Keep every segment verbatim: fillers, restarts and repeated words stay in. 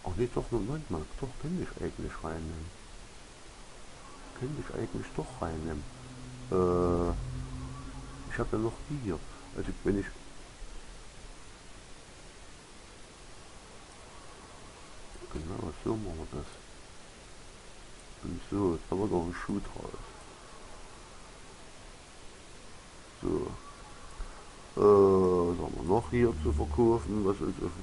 Ach nee, doch, Moment mal. Doch, könnte ich eigentlich reinnehmen. Könnte ich eigentlich doch reinnehmen. Äh, ich habe ja noch die hier. Also wenn ich... Genau, so machen wir das. Und so, jetzt haben wir noch einen Schuh draus. So. Äh, was haben wir noch hier zu verkaufen? Was ist das?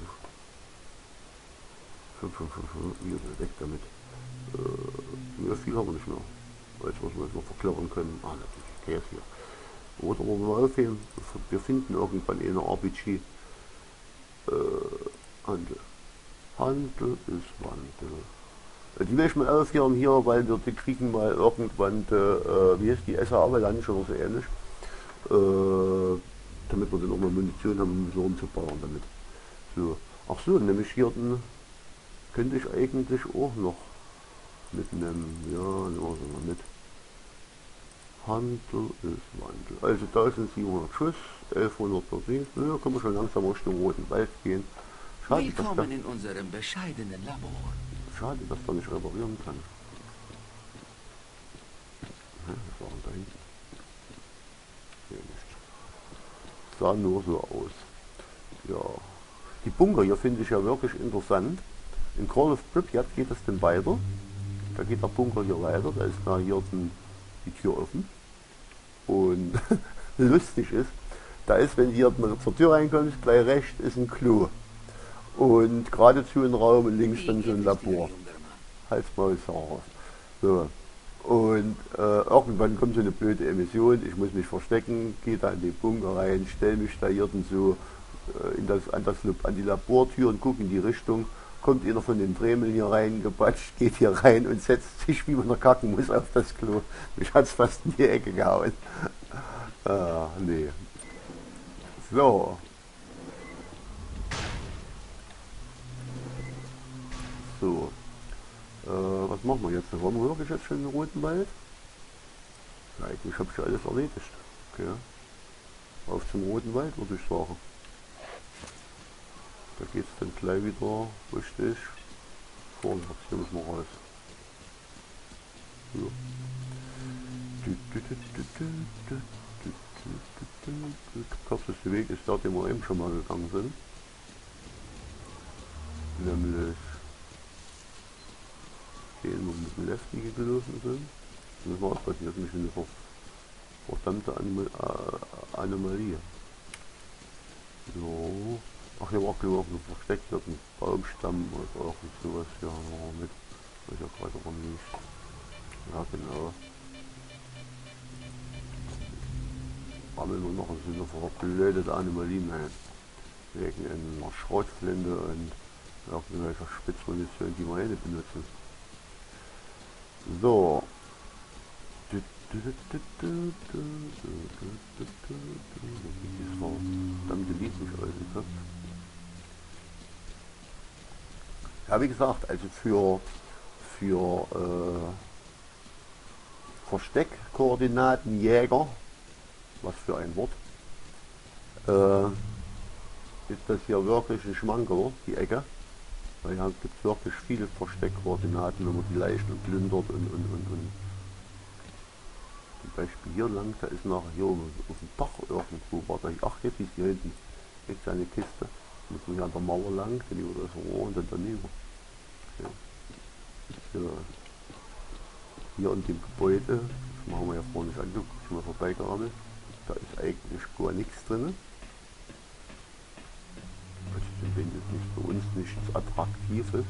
Hier, weg damit. Äh, ja, viel haben wir nicht mehr. Jetzt muss man es noch verklirren können. Ah, natürlich, Käse hier. Oder wollen wir mal aufheben? Wir finden irgendwann eine R P G. Äh, Handel. Handel ist Wandel. Äh, Die will ich mal aufhören hier, weil wir die kriegen mal irgendwann, äh, äh, wie heißt die, S A Avalanche oder so ähnlich. Äh, damit wir dann auch mal Munition haben, um so rumzubauen damit. So. Ach so, nämlich hier den könnte ich eigentlich auch noch mitnehmen. Ja, nehmen wir sie mal mit. Handel ist Wandel. Also eintausendsiebenhundert Schuss, elfhundert Benzin. Ja, können wir schon langsam Richtung Roten Wald gehen. Schade, dass der, Willkommen in unserem bescheidenen Labor. schade, dass der nicht reparieren kann. Ja, was war denn da hinten? Hier nicht. Sah nur so aus. Ja. Die Bunker hier finde ich ja wirklich interessant. In Call of Pripyat geht es dann weiter. Da geht der Bunker hier weiter. Da ist da hier den, die Tür offen. Und lustig ist, da ist, wenn ihr zur Tür reinkommt, gleich rechts ist ein Klo. Und geradezu ein Raum und links dann so ein Labor. Halsmaul Sarah. So. Und äh, irgendwann kommt so eine blöde Emission, ich muss mich verstecken, gehe da in den Bunker rein, stelle mich da hier dann so äh, in das, an, das, an die Labortür und gucke in die Richtung. Kommt einer von den Fremeln hier reingepatscht, geht hier rein und setzt sich, wie man da kacken muss, auf das Klo. Mich hat's fast in die Ecke gehauen. Ah, nee. So. So. Äh, was machen wir jetzt? Wollen wir wirklich jetzt schon in den Roten Wald? Ja, eigentlich habe ich ja alles erledigt. Okay. Auf zum Roten Wald, würde ich sagen. Da geht es dann gleich wieder richtig vorwärts. Hier müssen wir raus. So. Der kürzeste Weg ist der, den wir eben schon mal gegangen sind. Nämlich den, wo wir mit dem Lefty gelaufen sind. Da müssen wir aufpassen, hier ist nämlich eine verdammte Anim äh, Anomalie. So. Ach, hier war auch glaube ich noch versteckt, hier ein Baumstamm oder irgend sowas. Ja, mit. Weiß ja gerade auch nicht. Ja, genau. Rammeln wir noch so eine verblödete Anomalie ein. Wegen einer Schrotflinte und irgendwelcher Spitzmunition, die wir heute benutzen. So. Das war verdammte Lied nicht ausgekommen. Ja, wie gesagt, also für, für äh, Versteckkoordinatenjäger, was für ein Wort, äh, ist das hier wirklich ein Schmankerl, die Ecke. Weil hier gibt es wirklich viele Versteckkoordinaten, wenn man die leicht und plündert und, und, und, und. Zum Beispiel hier lang, da ist nachher hier auf dem Dach irgendwo, war da, ach jetzt ist hier hinten, jetzt eine Kiste. Muss man hier an der Mauer lang, dann über das Rohr und dann daneben. Ja. So. Hier in dem Gebäude, das machen wir ja vorhin nicht angeguckt, ich mal vorbeigearbeitet, da ist eigentlich gar nichts drin. Also zumindest nicht für uns nichts Attraktives.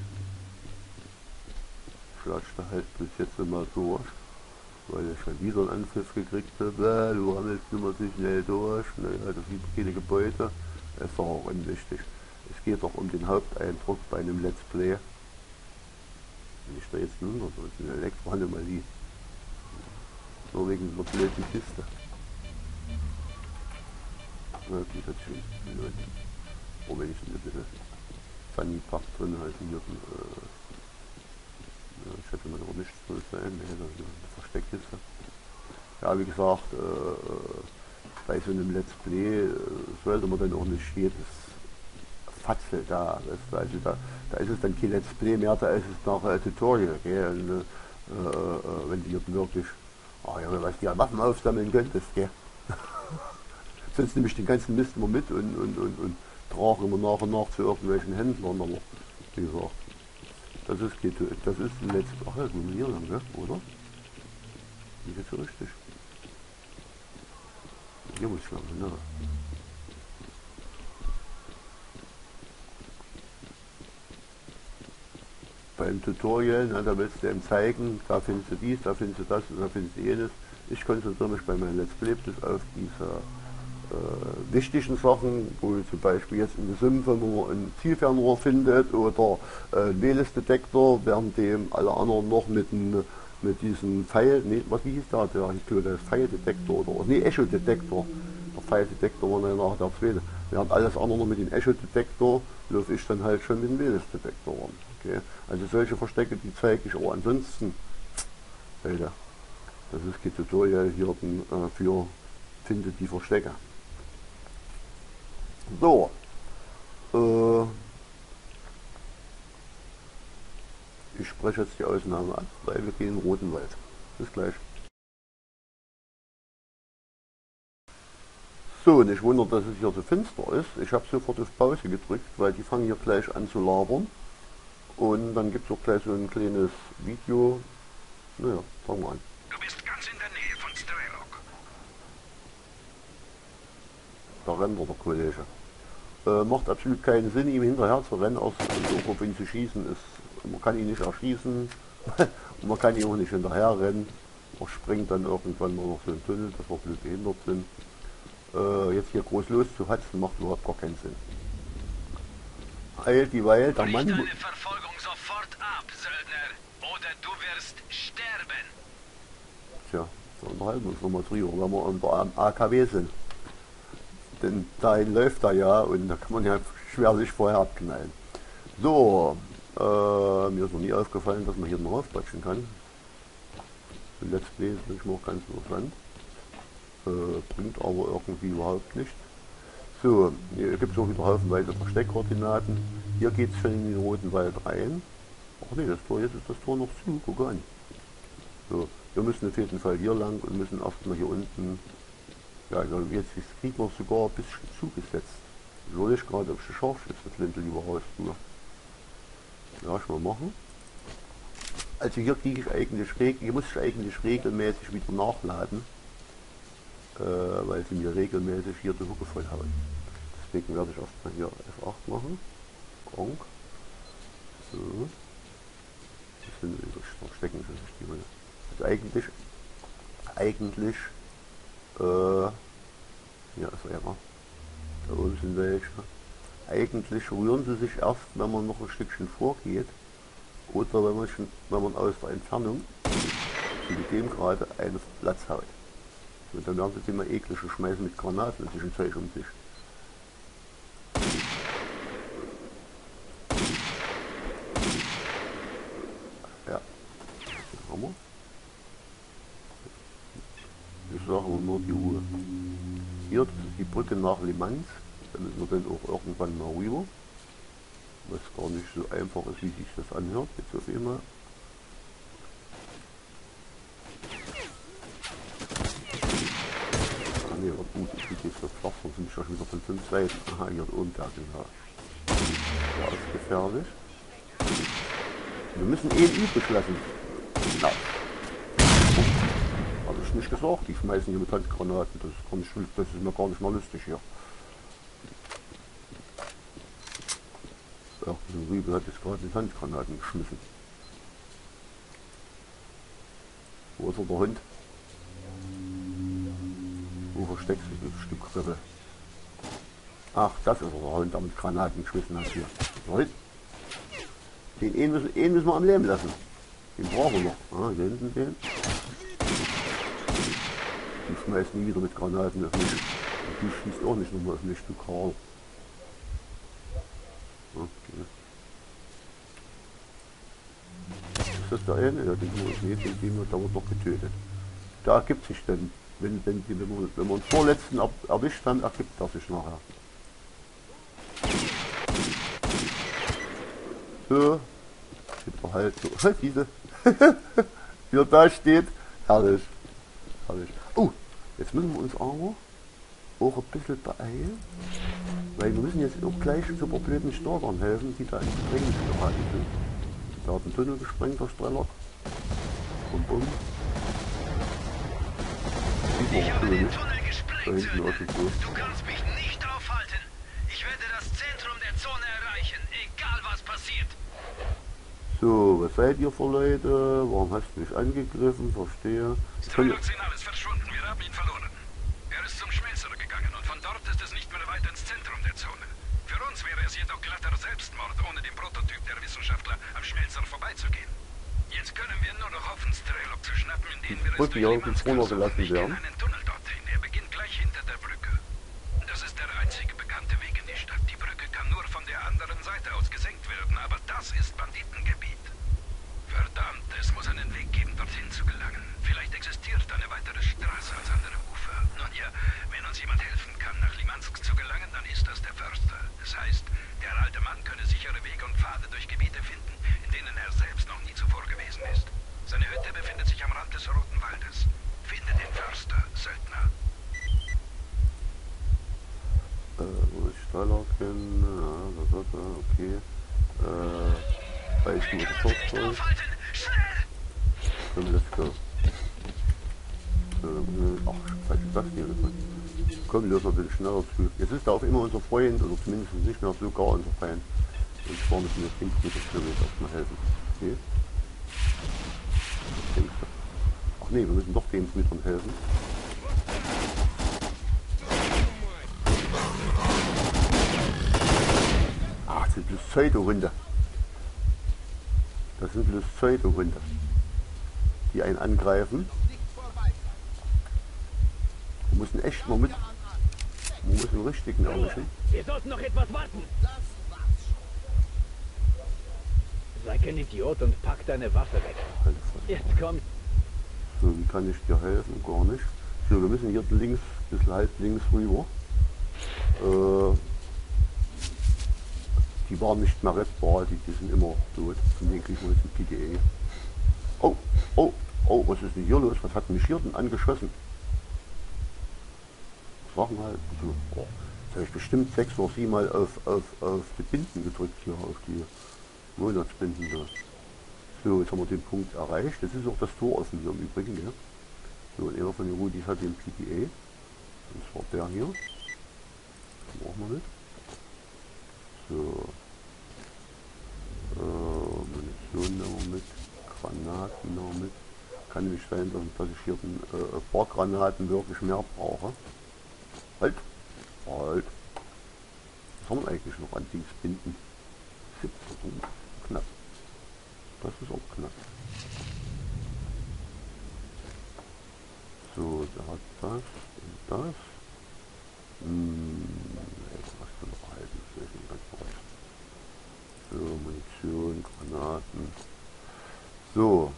Ich latsche halt bis jetzt immer durch, weil ich schon wieder einen Anpfiff gekriegt habe, du rammelst immer so schnell durch, naja, das gibt keine Gebäude, das ist doch auch unwichtig. Es geht doch um den Haupteindruck bei einem Let's Play. Wenn ich da jetzt runter, so ist eine Elektroanomalie. Nur wegen dieser blöden Kiste. Ja, die hat schon gelohnt. Oh, wenn ich so ein bisschen Funny Pack drin halte, hier, äh, ja, ich hätte mal aber nichts soll sein, ne, eine Versteckkiste. Ja, wie gesagt, äh, bei so einem Let's Play äh, sollte man dann auch nicht jedes Fatzel da. Weißt du, also da, da ist es dann kein Let's Play mehr, da ist es noch ein Tutorial. Gell? Und, äh, äh, wenn die wirklich, oh ja, was die an Waffen aufsammeln könntest, gell? Sonst nehme ich den ganzen Mist immer mit und, und, und, und trage immer nach und nach zu irgendwelchen Händlern. Aber wie gesagt, das ist, geht, das ist ein Let's Play. Ach ja, guck mal hier lang, ne? Oder? Nicht jetzt so richtig. Hier muss ich lang, ne? Beim Tutorial, ne, da willst du ihm zeigen, da findest du dies, da findest du das und da findest du jenes. Ich konzentriere mich bei meinem Let's Play auf diese äh, wichtigen Sachen, wo zum Beispiel jetzt in der Sümpfe, wo man ein Zielfernrohr findet oder äh, ein Veles-Detektor, während dem alle anderen noch mit, ein, mit diesem Pfeil, nee, was hieß da, der, ich glaube, der Pfeildetektor oder, nee, Echo-Detektor, der Pfeildetektor war dann nachher der zweite, während alles andere noch mit dem Echo-Detektor, laufe ich dann halt schon mit dem Veles-Detektor ran. Okay. Also solche Verstecke, die zeige ich auch ansonsten, Leute, das ist kein Tutorial hier äh, für findet die Verstecke. So, äh, ich spreche jetzt die Ausnahme an, weil wir gehen in den Roten Wald. Bis gleich. So, und ich wundere, dass es hier so finster ist. Ich habe sofort auf Pause gedrückt, weil die fangen hier gleich an zu labern. Und dann gibt es auch gleich so ein kleines Video. Naja, fangen wir an. Du bist ganz in der Nähe von Strelok. Da rennt der Kollege. Äh, macht absolut keinen Sinn, ihm hinterher zu rennen, außer so auf ihn zu schießen ist. Man kann ihn nicht erschießen und man kann ihn auch nicht hinterher rennen. Er springt dann irgendwann mal noch so einen Tunnel, dass wir blöd behindert sind. Äh, jetzt hier groß loszuhatzen, macht überhaupt gar keinen Sinn. Eilt dieweil der Mann... Brich deine Verfolgung sofort ab, Söldner, oder du wirst sterben. Tja, so unterhalten wir uns nochmal drüber, wenn wir unter A K W sind. Denn dahin läuft er ja und da kann man ja schwer sich vorher abknallen. So, äh, mir ist noch nie aufgefallen, dass man hier drauf quatschen kann. Für Let's Play ist nicht mal ganz interessant. Äh, bringt aber irgendwie überhaupt nichts. So, hier gibt es auch wieder haufenweise Versteckkoordinaten. Hier geht es schon in den Roten Wald rein. Ach nee, das Tor, jetzt ist das Tor noch zu, guck an. So, wir müssen auf jeden Fall hier lang und müssen erstmal hier unten, ja, also jetzt ist kriegen wir sogar ein bisschen zugesetzt. Soll ich gerade auf die Scharfschützenflinte lieber raus tun? Ja, ich mal machen. Also hier kriege ich eigentlich schräg, hier muss ich eigentlich regelmäßig wieder nachladen, äh, weil sie mir regelmäßig hier die Hucke voll hauen. Deswegen werde ich erstmal hier F acht machen. Gronk. So. Das sind verstecken sie sich die Runde. Also eigentlich, eigentlich, äh, ja, ist er ja. Da oben sind welche. Eigentlich rühren sie sich erst, wenn man noch ein Stückchen vorgeht. Oder wenn man, schon, wenn man aus der Entfernung mit dem gerade einen Platz haut. Und dann werden sie immer eklige schmeißen mit Granaten und sich Zeug um sich. Ja, das haben wir. Ich sage aber nur die Ruhe. Hier, das ist die Brücke nach Le Mans. Da müssen wir dann auch irgendwann mal rüber. Was gar nicht so einfach ist, wie sich das anhört. Jetzt auf einmal. Ah ne, war gut, ich kriege jetzt das Flach, sonst sind schon wieder von fünf Seiten. Aha, hier oben der genau. Der ist gefährlich. Wir müssen ihn übrig lassen. Na. Habe ich nicht gesagt, die schmeißen hier mit Handgranaten. Das ist, gar nicht, das ist mir gar nicht mal lustig hier. Ja, der Rübel hat jetzt gerade die Handgranaten geschmissen. Wo ist er, der Hund? Wo versteckt sich das Stück Rippe? Ach, das ist er, der Hund, der mit Granaten geschmissen hat hier. Right? Den einen müssen, einen müssen wir am Leben lassen. Den brauchen wir noch. Ah, hier hinten den. Die schmeißen nie wieder mit Granaten auf mich. Und du schießt auch nicht nochmal auf mich, du Karl. Okay. Ist das der eine? Ja, den, nee, den, den wird aber doch getötet. Da ergibt sich dann, wenn, wenn, wenn, wir, wenn wir uns vorletzten er, erwischt haben, ergibt er sich nachher. So. Jetzt mal halt so. Diese. Wie er da steht. Herrlich. Herrlich. Oh, jetzt müssen wir uns aber auch ein bisschen beeilen. Weil wir müssen jetzt auch gleich zu blöden Startern helfen, die da in Gefängnis geraten sind. Da hat ein Tunnel gesprengt, der Streller. Und bumm. Ich habe den Tunnel Da gesprengt, hinten Söldner. ist es so. Du kannst mich nicht aufhalten. Ich werde das Zentrum der Zone erreichen, egal was passiert. So, was seid ihr für Leute? Warum hast du mich angegriffen? Verstehe. Ich kann ja- Strelok ist verschwunden, wir haben ihn verloren. Er ist zum Schmelzer gegangen und von dort ist es nicht mehr weit ins Zentrum der Zone. Für uns wäre es jedoch glatter Selbstmord, ohne den Prototyp der Wissenschaftler am Schmelzer vorbeizugehen. Jetzt können wir nur noch hoffen, Strelok zu schnappen, indem wir es Brücke durch hier Limansk vorne versuchen. gelassen Ich kenne werden. einen Tunnel dorthin, er beginnt gleich hinter der Brücke. Das ist der einzige bekannte Weg in die Stadt. Die Brücke kann nur von der anderen Seite aus gesenkt werden, aber das ist Banditengebiet. Verdammt, es muss einen Weg geben, dorthin zu gelangen. Vielleicht existiert eine weitere Straße ans andere Ufer. Nun ja, wenn uns jemand helfen kann, nach Limansk zu gelangen, dann ist das der Förster. Das heißt, der alte Mann könne sichere Wege und Pfade durch Gebiete finden, in denen er selbst noch nie zuvor gewesen ist. Seine Hütte befindet sich am Rand des Roten Waldes. Finde den Förster, Söldner. Äh, wo ist Streller kennen? Ja, das wird er, okay. Äh, weil ich Wir nur können sie nicht sofort aufhalten! Schnell! Komm, let's go. Äh, ach, falsch das hier. Komm, lösen wir ein bisschen schneller zu. Jetzt ist er auf immer unser Freund, oder zumindest nicht mehr sogar unser Feind. Und zwar müssen wir fünfhundert Kilometer erstmal helfen. Okay. Was denkst du? Ach nee, wir müssen doch den Schmiedern helfen. Ach, das sind bloß Pseudo-Hunde. Das sind bloß Pseudo-Hunde, die einen angreifen. Wir müssen echt mal mit. Wir müssen einen richtigen erwischen. Wir sollten noch etwas warten. Sei kein Idiot und pack deine Waffe weg. Jetzt kommt. So, wie kann ich dir helfen? Gar nicht. So, wir müssen hier links, ein bisschen halb links rüber. Äh, die waren nicht mehr rettbar, die, die sind immer tot. Von denen kriegen wir jetzt ein P D A. Oh, oh, oh, was ist denn hier los? Was hat mich hier denn angeschossen? Sagen halt, so, oh, jetzt habe ich bestimmt sechs oder sieben Mal auf, auf, auf die Binden gedrückt hier, auf die Monatsbinden da. So, jetzt haben wir den Punkt erreicht. Das ist auch das Tor offen hier im Übrigen. Ja. So, und einer von den Rudis hat den P D A. Das war der hier. Den brauchen wir mit. So. Äh, Munition nehmen wir mit. Granaten nehmen wir mit. Kann nämlich sein, dass, dass ich hier ein äh, paar Granaten wirklich mehr brauche. Halt! Halt! Was haben wir eigentlich noch an Dings binden? siebzehn. Knapp. Das ist auch knapp. So, der hat das und das. Hm, jetzt was du noch halten, das ist nicht ganz bereit. So, Munition, Granaten. So.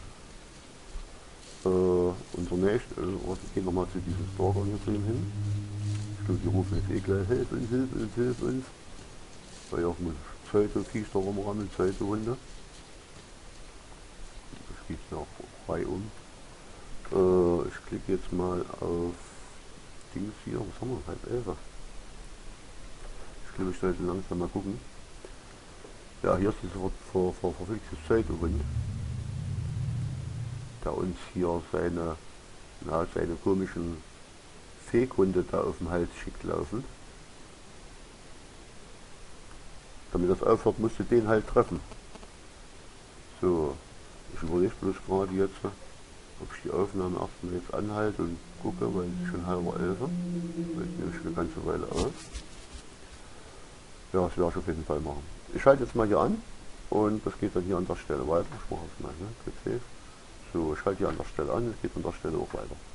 Äh, unser nächstes, also, wir gehen nochmal zu diesem Stalker hier drüben hin. Ich glaube, die rufen jetzt eh gleich, hilf uns, hilf uns, hilf uns. Weil ja auch eine zweite Viech da rumrammeln, zweite Hunde. Das geht ja auch frei um. Äh, ich klicke jetzt mal auf Dings hier, was haben wir, halb elf. Ich glaube, ich sollte langsam mal gucken. Ja, hier ist dieser ver ver ver verflixte Pseudo-Hund, der uns hier seine, na, seine komischen Fehlgründe da auf dem Hals schickt laufen. Damit das aufhört, musst du den halt treffen. So, ich überlege bloß gerade jetzt, ob ich die Aufnahme erstmal jetzt anhalte und gucke, weil es ist schon halber elf. Weil ich nehme schon eine ganze Weile aus. Ja, das werde ich auf jeden Fall machen. Ich schalte jetzt mal hier an und das geht dann hier an der Stelle weiter. Ich mache es mal, ne? Click Save. So, ich schalte hier an der Stelle an, es geht an der Stelle auch weiter.